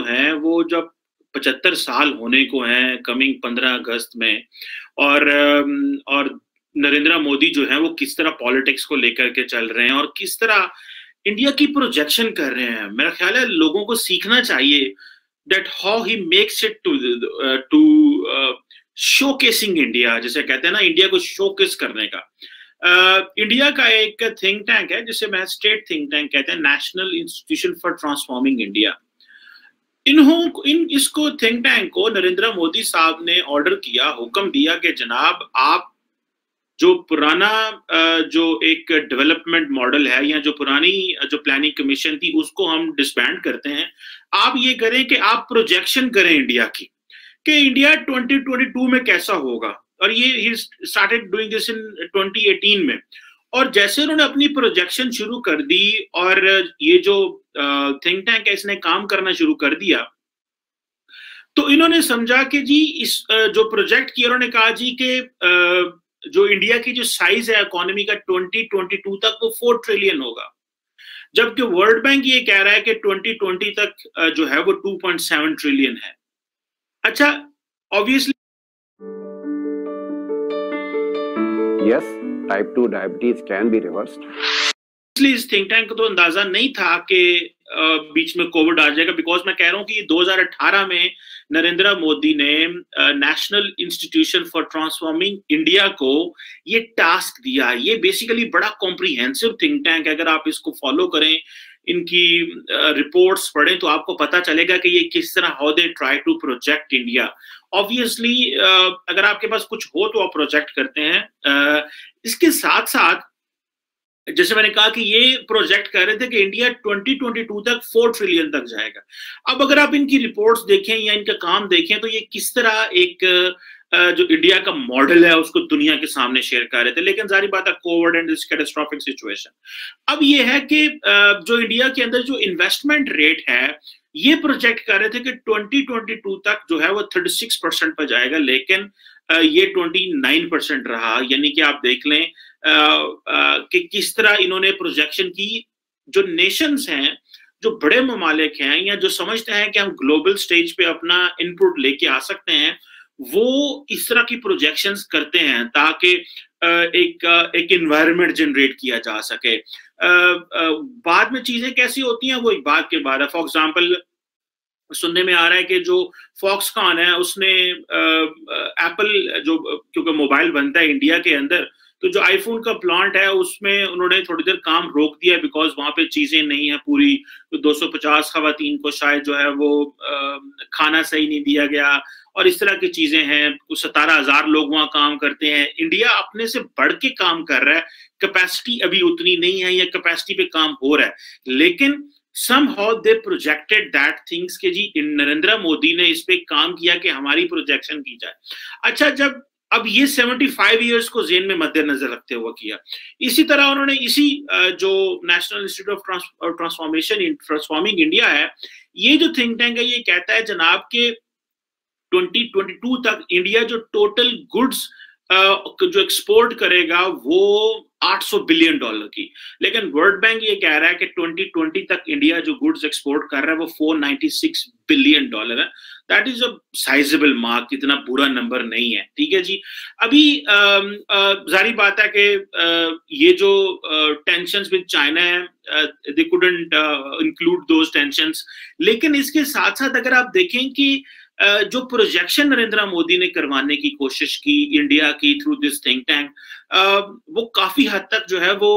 हैं वो जब 75 साल होने को हैं कमिंग 15 अगस्त में, और नरेंद्र मोदी जो है वो किस तरह पॉलिटिक्स को लेकर के चल रहे हैं और किस तरह इंडिया की प्रोजेक्शन कर रहे हैं, मेरा ख्याल है लोगों को सीखना चाहिए that how he makes it to showcasing India, जैसे कहते हैं ना इंडिया को शोकेस करने का। इंडिया का एक थिंक टैंक है जिसे मैं स्टेट थिंक टैंक कहते हैं, national institution for transforming India. इसको थिंक टैंक को नरेंद्र मोदी साहब ने ऑर्डर किया, हुक्म दिया कि जनाब आप जो पुराना जो एक डेवलपमेंट मॉडल है या जो पुरानी जो प्लानिंग कमीशन थी उसको हम डिसबैंड करते हैं। आप ये करें कि आप प्रोजेक्शन करें इंडिया की कि इंडिया 2022 में कैसा होगा, और ये he started doing this in 2018 में। और जैसे उन्होंने अपनी प्रोजेक्शन शुरू कर दी और ये जो थिंक टैंक है इसने काम करना शुरू कर दिया, तो इन्होंने समझा कि जी इस जो प्रोजेक्ट किया उन्होंने कहा जी कि जो इंडिया की जो साइज है इकोनॉमी का 2022 तक वो 4 ट्रिलियन होगा, जबकि वर्ल्ड बैंक ये कह रहा है कि 2020 तक जो है वो 2.7 ट्रिलियन है। अच्छा, obviously yes, type 2 diabetes can be reversed. इस थिंक टैंक को तो अंदाजा नहीं था कि बीच में कोविड आ जाएगा, बिकॉज मैं कह रहा हूं कि 2018 में नरेंद्र मोदी ने national institution for transforming India को ये टास्क दिया। ये बेसिकली बड़ा कॉम्प्रिहेंसिव थिंक टैंक है, अगर आप इसको फॉलो करें, इनकी रिपोर्ट्स पढ़ें तो आपको पता चलेगा कि ये किस तरह how they try to project India. Obviously अगर आपके पास कुछ हो तो आप प्रोजेक्ट करते हैं। इसके साथ साथ जैसे मैंने कहा कि ये प्रोजेक्ट कर रहे थे कि इंडिया 2022 तक 4 ट्रिलियन तक जाएगा। अब अगर आप इनकी रिपोर्ट्स देखें या इनका काम देखें तो ये किस तरह एक जो इंडिया का मॉडल है उसको दुनिया के सामने शेयर कर रहे थे, लेकिन जारी बात है covid and this catastrophic situation. अब ये है कि जो इंडिया के अंदर जो इन्वेस्टमेंट रेट है ये प्रोजेक्ट कर रहे थे कि 2022 तक जो है वो 36% पर जाएगा, लेकिन ये 29% रहा। यानी कि आप देख लें कि किस तरह इन्होंने प्रोजेक्शन की। जो नेशंस हैं, जो बड़े ममालिक हैं या जो समझते हैं कि हम ग्लोबल स्टेज पे अपना इनपुट लेके आ सकते हैं, वो इस तरह की प्रोजेक्शंस करते हैं ताकि एक एनवायरनमेंट जनरेट किया जा सके। बाद में चीजें कैसी होती हैं वो एक बात के बाद है। फॉर एग्जाम्पल सुनने में आ रहा है कि जो फॉक्सकॉन है उसने एप्पल जो क्योंकि मोबाइल बनता है इंडिया के अंदर, तो जो आईफोन का प्लांट है उसमें उन्होंने थोड़ी देर काम रोक दिया बिकॉज वहां पे चीजें नहीं है पूरी। तो 250 खवातीन को शायद जो है वो खाना सही नहीं दिया गया और इस तरह की चीजें हैं। 17,000 लोग वहां काम करते हैं। इंडिया अपने से बढ़ के काम कर रहा है, कैपेसिटी अभी उतनी नहीं है या कैपेसिटी पे काम हो रहा है, लेकिन somehow they projected that things के जी नरेंद्र मोदी ने इस पे काम किया कि हमारी प्रोजेक्शन की जाए। अच्छा, जब अब ये 75 इयर्स को जेन में मद्देनजर रखते हुए किया, इसी तरह उन्होंने इसी जो national institute of transforming India है, ये जो थिंक टैंक है ये कहता है जनाब के 2022 तक इंडिया जो टोटल गुड्स जो एक्सपोर्ट करेगा वो $800 बिलियन की, लेकिन वर्ल्ड बैंक ये कह रहा है कि 2020 तक इंडिया जो गुड्स एक्सपोर्ट कर रहा है वो $496 बिलियन है। That is a sizeable mark, इतना बुरा नंबर नहीं है। ठीक है जी। अभी जारी बात है कि ये जो टेंशंस विद चाइना है, they couldn't include those tensions, लेकिन इसके साथ साथ अगर आप देखें कि जो प्रोजेक्शन नरेंद्र मोदी ने करवाने की कोशिश की इंडिया की थ्रू दिस थिंक टैंक, वो काफी हद तक जो है वो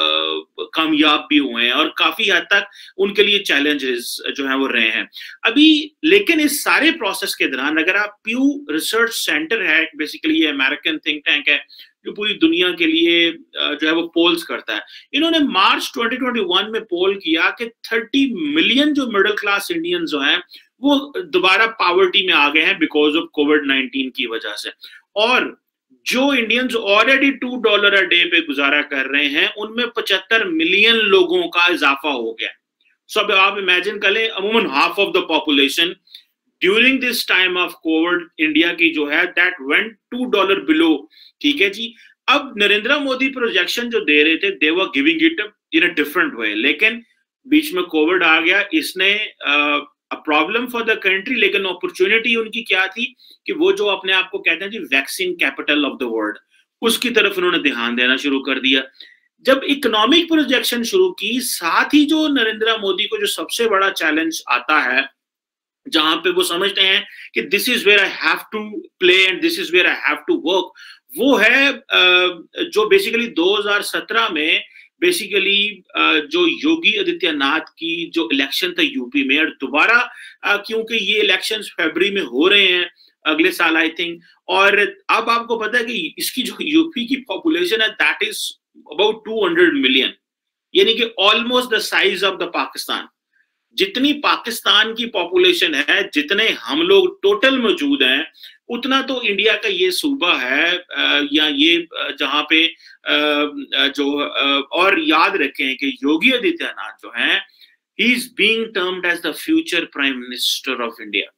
कामयाब भी हुए हैं और काफी हद तक उनके लिए चैलेंजेस जो है वो रहे हैं अभी। लेकिन इस सारे प्रोसेस के दौरान अगर आप प्यू रिसर्च सेंटर है, बेसिकली ये अमेरिकन थिंक टैंक है जो पूरी दुनिया के लिए जो है वो पोल्स करता है, इन्होंने मार्च 2021 में पोल किया कि 30 मिलियन जो मिडिल क्लास इंडियन जो हैं वो दोबारा पॉवर्टी में आ गए हैं बिकॉज ऑफ कोविड-19 की वजह से, और जो इंडियंस ऑलरेडी $2 अ डे पे गुजारा कर रहे हैं उनमें 75 मिलियन लोगों का इजाफा हो गया। सो अब आप इमेजिन कर लें, अमूमन half of the population during this time of covid India की जो है दैट वेंट $2 बिलो। ठीक है जी। अब नरेंद्र मोदी प्रोजेक्शन जो दे रहे थे they were giving it in a different way, लेकिन बीच में कोविड आ गया, इसने a problem for the country, लेकिन अपॉर्चुनिटी उनकी क्या थी कि वो जो अपने आप को कहते हैं जी vaccine capital of the world, उसकी तरफ उन्होंने ध्यान देना शुरू कर दिया। जब इकोनॉमिक प्रोजेक्शन शुरू की, साथ ही जो नरेंद्र मोदी को जो सबसे बड़ा चैलेंज आता है, जहां पे वो समझते हैं कि this is where I have to play and this is where I have to work, वो है जो बेसिकली 2017 में बेसिकली जो योगी आदित्यनाथ की जो इलेक्शन था यूपी में, और दोबारा क्योंकि ये इलेक्शंस फरवरी में हो रहे हैं अगले साल आई थिंक, और अब आपको पता है कि इसकी जो यूपी की पॉपुलेशन है दैट इज अबाउट 200 मिलियन, यानी कि almost the size of the Pakistan. जितनी पाकिस्तान की पॉपुलेशन है, जितने हम लोग टोटल मौजूद हैं, उतना तो इंडिया का ये सूबा है या ये जहां पे जो और याद रखें कि योगी आदित्यनाथ जो हैं, he is being termed as the future prime minister of India.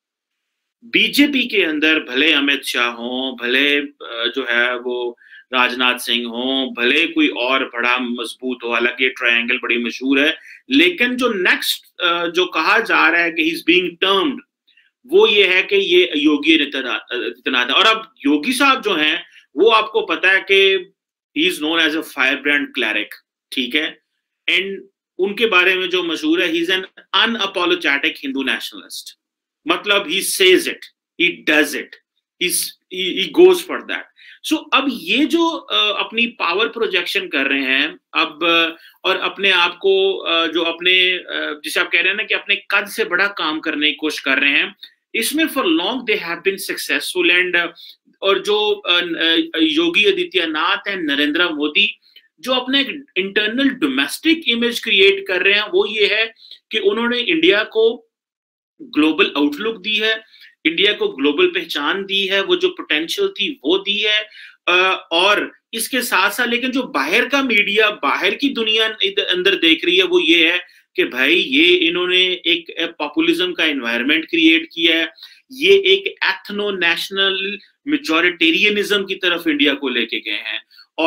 BJP के अंदर भले अमित शाह हों, भले जो है वो राजनाथ सिंह हों, भले कोई और बड़ा मजबूत हो, हालांकि ट्रायंगल बड़ी मशहूर है, लेकिन जो नेक्स्ट जो कहा जा रहा है कि ही इज बीइंग टर्म्ड, वो ये है कि ये योगी आदित्यनाथ है। और अब योगी साहब जो हैं, वो आपको पता है कि he is known as a fire brand cleric, ठीक है, एंड उनके बारे में जो मशहूर है, he is an unapologetic Hindu nationalist, मतलब he says it, he does it, he goes for that. So अब ये जो अपनी पावर प्रोजेक्शन कर रहे हैं अब, और अपने आप को जो अपने जिसे आप कह रहे हैं ना कि अपने कद से बड़ा काम करने की कोशिश कर रहे हैं, इसमें for long they have been successful. And और जो योगी आदित्यनाथ एंड नरेंद्र मोदी जो अपने इंटरनल डोमेस्टिक इमेज क्रिएट कर रहे हैं, वो ये है कि उन्होंने इंडिया को ग्लोबल आउटलुक दी है, इंडिया को ग्लोबल पहचान दी है, वो जो पोटेंशियल थी वो दी है, और इसके साथ साथ लेकिन जो बाहर का मीडिया, बाहर की दुनिया अंदर देख रही है, वो ये है कि भाई ये इन्होंने एक पॉपुलिज्म का एनवायरनमेंट क्रिएट किया है, ये एक एथनो नेशनल मेजॉरिटेरियनिज्म की तरफ इंडिया को लेके गए हैं,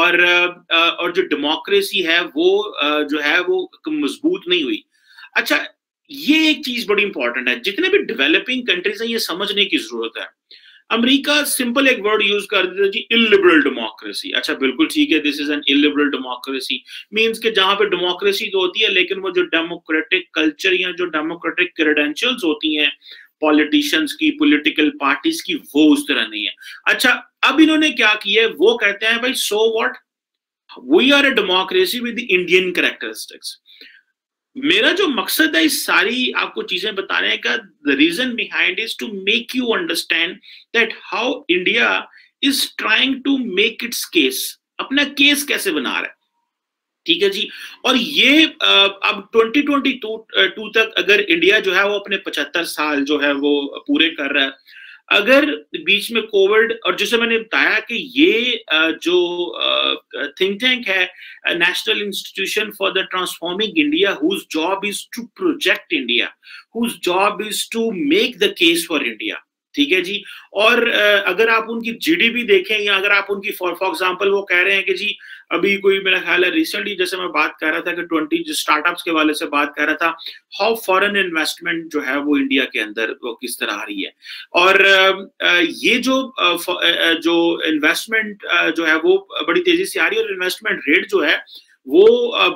और जो डेमोक्रेसी है वो जो है वो मजबूत नहीं हुई। अच्छा, ये एक चीज बड़ी इंपॉर्टेंट है, जितने भी डेवलपिंग कंट्रीज हैं ये समझने की जरूरत है। अमेरिका सिंपल एक वर्ड यूज कर देता है जी, इलिबरल डेमोक्रेसी। अच्छा बिल्कुल ठीक है, this is an illiberal democracy, means कि जहां पे डेमोक्रेसी तो होती है, लेकिन वो जो डेमोक्रेटिक कल्चर या जो डेमोक्रेटिक क्रेडेंशियल्स होती हैं पॉलिटिशियंस की, पॉलिटिकल पार्टीज की, वो उस तरह नहीं है। अच्छा, अब इन्होंने क्या किया है, वो कहते हैं भाई so what, we are a democracy with the Indian characteristics. मेरा जो मकसद है इस सारी आपको चीजें बताने का, the reason behind is to make you understand that how India is trying to make its case, अपना केस कैसे बना रहा है, ठीक है जी। और ये अब 2022 तक अगर इंडिया जो है वो अपने 75 साल जो है वो पूरे कर रहा है, अगर बीच में कोविड, और जैसे मैंने बताया कि ये जो थिंक टैंक है, national institution for the transforming India, whose job is to project India, whose job is to make the case for India, ठीक है जी। और अगर आप उनकी जीडीपी देखें, या अगर आप उनकी फॉर एग्जांपल वो कह रहे हैं कि जी अभी कोई, मेरा ख्याल है रिसेंटली जैसे मैं बात कर रहा था कि 20 स्टार्टअप्स के वाले से बात कर रहा था, हाउ फॉरेन इन्वेस्टमेंट जो है वो इंडिया के अंदर वो किस तरह आ रही है, और ये जो इन्वेस्टमेंट जो है वो बड़ी तेजी से आ रही है, और इन्वेस्टमेंट रेट जो है वो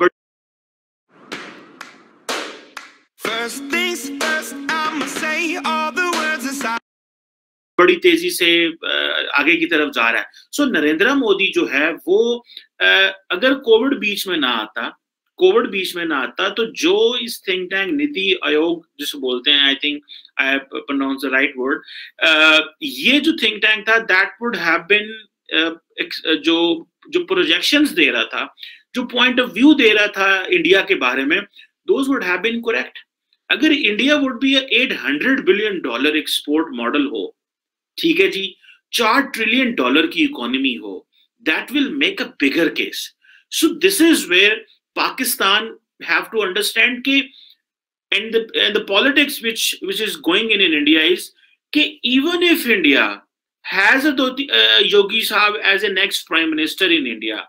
बड़ी तेजी से आगे की तरफ जा रहा है। सो नरेंद्र मोदी जो है वो अगर कोविड बीच में ना आता तो जो इस थिंक टैंक नीति आयोग जिसे बोलते हैं, I think I pronounce the right word, ये जो थिंक टैंक था दैट वुड हैव बीन जो प्रोजेक्शंस दे रहा था, जो पॉइंट ऑफ व्यू दे रहा था इंडिया के बारे में, those would have been correct. अगर India would be $800 billion export model हो, ठीक है जी, $4 ट्रिलियन की इकोनॉमी हो, that will make a bigger case. So this is where Pakistan have to understand कि and the politics which is going in India is कि even if India has a Yogi Sahab as a next prime minister in India,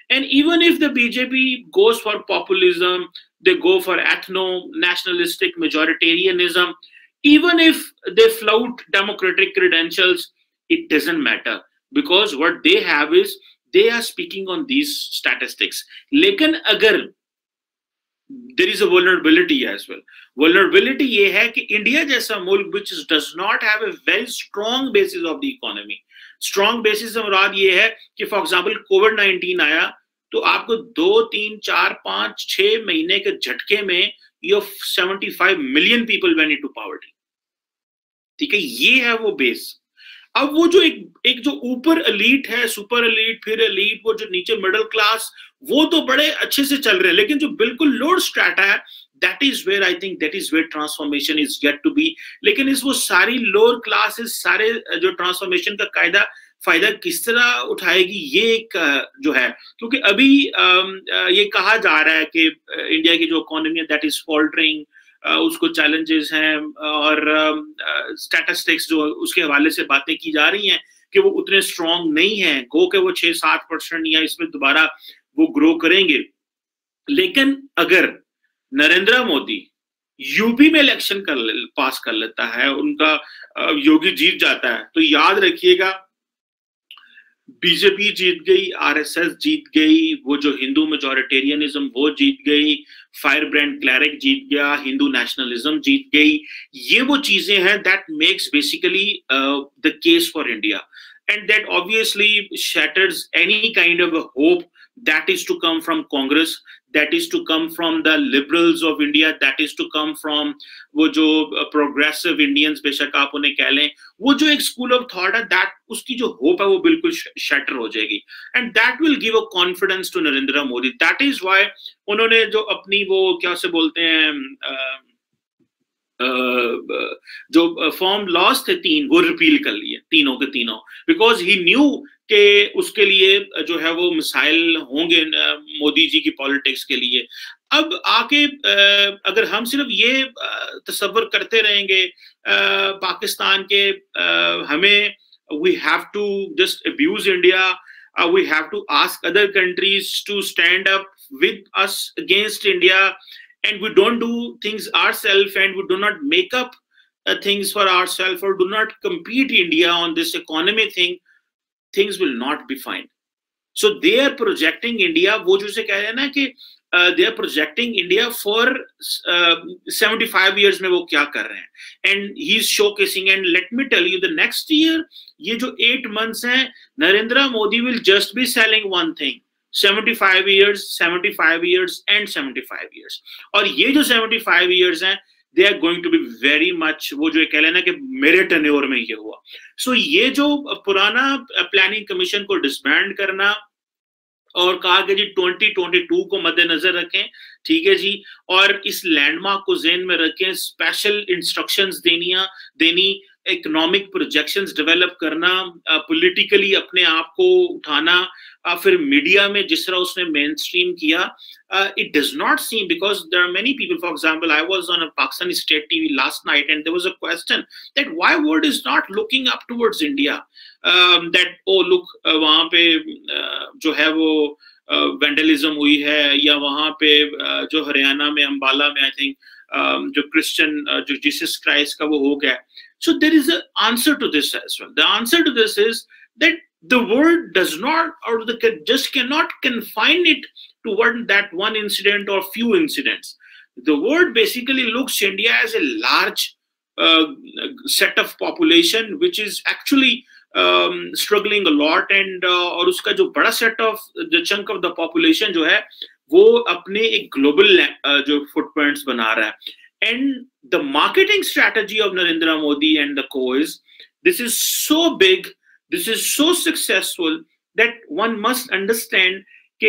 And even if the BJP goes for populism, they go for ethno-nationalistic majoritarianism, even if they flout democratic credentials, it doesn't matter, because what they have is they are speaking on these statistics. लेकिन अगर there is a vulnerability as well. Vulnerability ये है कि India जैसा मुल्क which does not have a very strong basis of the economy. Strong basis से मुराद ये है कि for example COVID-19 आया तो आपको 2, 3, 4, 5, 6 महीने के झटके में you 75 million people went into poverty. ठीक है, ये है वो बेस. अब वो जो एक जो ऊपर एलीट है, सुपर एलीट, फिर एलीट, वो जो नीचे मिडिल क्लास, वो तो बड़े अच्छे से चल रहे हैं, लेकिन जो बिल्कुल लोअर स्ट्रैटा है, that is where I think that is where transformation is yet to be. लेकिन इस वो सारी लोअर क्लासेस सारे जो ट्रांसफॉर्मेशन का फायदा किस तरह उठाएगी, ये एक जो है, क्योंकि अभी ये कहा जा रहा है कि इंडिया की जो इकोनॉमी है दैट इज फॉल्टरिंग, उसको चैलेंजेस हैं, और स्टैटिस्टिक्स जो उसके हवाले से बातें की जा रही हैं कि वो उतने स्ट्रॉन्ग नहीं हैं, गो के वो 6-7% या इसमें दोबारा वो ग्रो करेंगे. लेकिन अगर नरेंद्र मोदी यूपी में इलेक्शन पास कर लेता है, उनका योगी जीत जाता है, तो याद रखिएगा बीजेपी जीत गई, आरएसएस जीत गई, वो जो हिंदू मेजॉरिटेरियनिज्म वो जीत गई, फायर ब्रांड क्लैरिक जीत गया, हिंदू नेशनलिज्म जीत गई. ये वो चीजें हैं that makes basically the case for India, and that obviously shatters any kind of hope that is to come from Congress, that is to come from the liberals of India, that is to come from वो जो progressive Indians बेशक आप उन्हें कह लें, वो जो एक school of thought है, that उसकी जो hope है वो बिल्कुल shatter हो जाएगी, and that will give a confidence to Narendra Modi. That is why उन्होंने जो अपनी वो क्या से बोलते हैं जो फॉर्म लॉस थे 3, वो रिपील कर लिए तीनों के तीनों, बिकॉज ही न्यू कि उसके लिए जो है वो मिसाइल होंगे मोदी जी की पॉलिटिक्स के लिए. अब आके अगर हम सिर्फ ये तसव्वुर करते रहेंगे पाकिस्तान के, हमें we have to just abuse India, we have to ask other countries to stand up with us against India, and we don't do things ourselves, and we do not make up things for ourselves, or do not compete India on this economy thing, things will not be fine. So they are projecting India, wo jo se keh rahe hain na ki they are projecting India for 75 years mein wo kya kar rahe hain, and he is showcasing. And let me tell you, the next year ye jo 8 months hain, Narendra Modi will just be selling one thing: 75 years, 75 years and 75 years. और ये जो 75 years हैं, they are going to be very much वो जो कह लेना कि मेरे टेन्योर में ये हुआ. So ये जो पुराना प्लानिंग कमीशन को डिसबैंड करना और कहा कि जी 2022 को मद्देनजर रखें, ठीक है जी, और इस लैंडमार्क को ज़हन में रखें, स्पेशल इंस्ट्रक्शंस देनी, इकोनॉमिक प्रोजेक्शंस डेवलप करना, पॉलिटिकली अपने आप को उठाना, फिर मीडिया में जिस तरह उसने मेन स्ट्रीम किया, it does not seem, because there are many people, for example, I was on a Pakistani state TV last night and there was a question that why world is not looking up towards India, that oh look वहाँ पे जो है वो vandalism हुई है, या वहाँ पे जो हरियाणा में अम्बाला में आई थिंक जो क्रिश्चियन जो जीसस क्राइस्ट का वो हो गया. So there is an answer to this as well. The answer to this is that the world does not, or just cannot confine it to one incident or few incidents. The world basically looks India as a large set of population which is actually struggling a lot, and और उसका जो बड़ा set of the chunk of the population जो है वो अपने एक global जो footprints बना रहा है. And the marketing strategy of Narendra Modi and the co is, this is so big, this is so successful that one must understand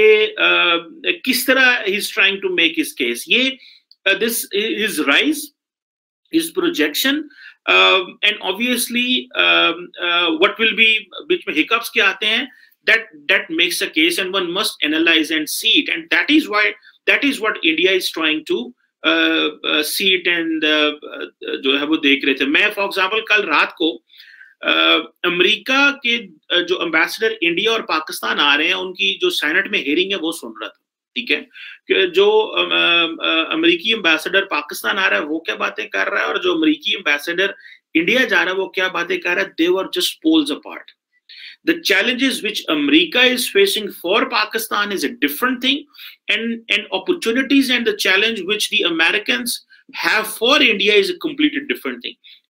कि किस तरह he's trying to make his case. ये this his rise, his projection, and obviously what will be बीच में hiccups के आते हैं, that makes a case, and one must analyze and see it, and that is what India is trying to see it, and जो है वो देख रहे थे. मैं फॉर एग्जाम्पल कल रात को अमेरिका के जो एम्बेसडर इंडिया और पाकिस्तान आ रहे हैं, उनकी जो सेनेट में हेयरिंग है वो सुन रहा था, ठीक है, कि जो अमेरिकी एम्बेसडर पाकिस्तान आ रहा है वो क्या बातें कर रहा है, और जो अमेरिकी एम्बेसडर इंडिया जा रहा है वो क्या बातें कर रहा है. They were just poles apart. The challenges which America is facing for Pakistan is a different thing, and opportunities and the challenge which the Americans have for India is a completely different thing.